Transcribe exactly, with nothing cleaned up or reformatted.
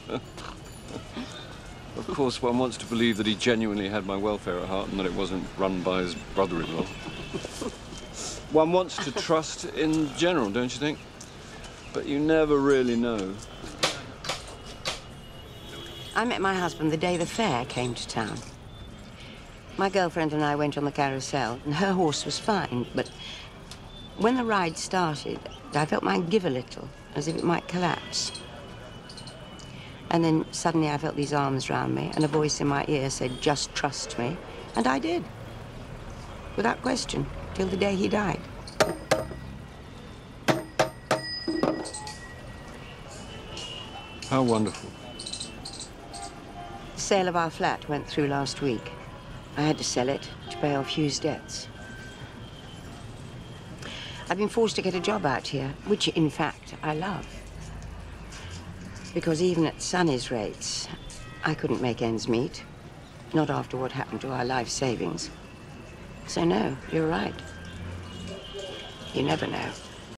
Of course, one wants to believe that he genuinely had my welfare at heart and that it wasn't run by his brother-in-law. One wants to trust in general, don't you think? But you never really know. I met my husband the day the fair came to town. My girlfriend and I went on the carousel, and her horse was fine, but when the ride started, I felt mine give a little, as if it might collapse. And then suddenly I felt these arms round me, and a voice in my ear said, "Just trust me," and I did. Without question, till the day he died. How wonderful. The sale of our flat went through last week. I had to sell it to pay off Hugh's debts. I've been forced to get a job out here, which, in fact, I love. Because even at Sonny's rates, I couldn't make ends meet. Not after what happened to our life savings. So no, you're right. You never know.